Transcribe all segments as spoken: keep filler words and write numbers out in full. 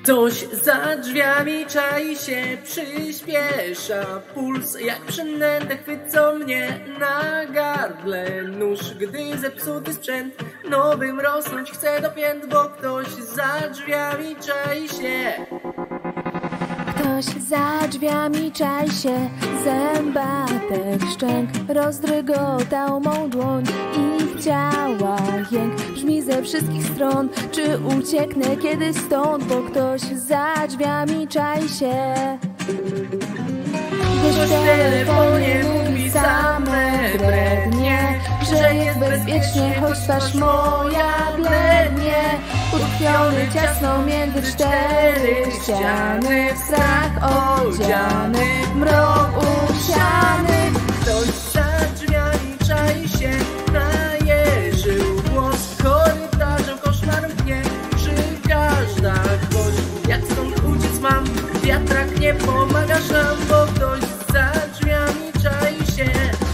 Ktoś za drzwiami czai się, przyspiesza puls, jak przynętę chwycą mnie na gardle nóż. Gdy zepsuty sprzęt nowym rosnąć chce do pięt, bo ktoś za drzwiami czai się. Ktoś za drzwiami czai się, zębatek szczęk rozdrygotał mą dłoń i chciała jęk brzmi ze wszystkich stron. Czy ucieknę kiedy stąd, bo ktoś za drzwiami czai się. Gdyż w telefonie mówi same brednie, że jest bezpiecznie, choć twarz moja blednie. Utkwiony ciasno między cztery ściany, w strach odziany, mrok usiany. Ktoś za drzwiami czai się, najeżył głos korytarzem, koszmar mnie przygazda gość. Jak stąd uciec mam, wiatrak nie pomagasz nam, bo ktoś za drzwiami czai się.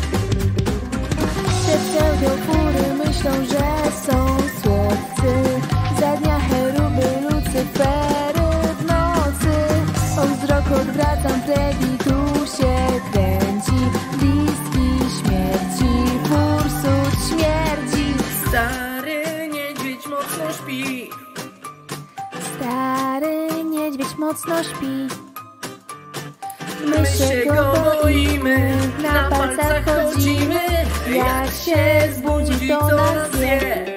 Te pseudofury myślą, że są słodcy, za dnia cheruby, lucyfery w nocy. O wzrok odwracam plegi, tu się kręci bliski śmierci, fursut śmierdzi. Stary niedźwiedź mocno śpi, stary niedźwiedź mocno śpi. my się go boimy, na palcach chodzimy, jak się zbudzi, to nas wie.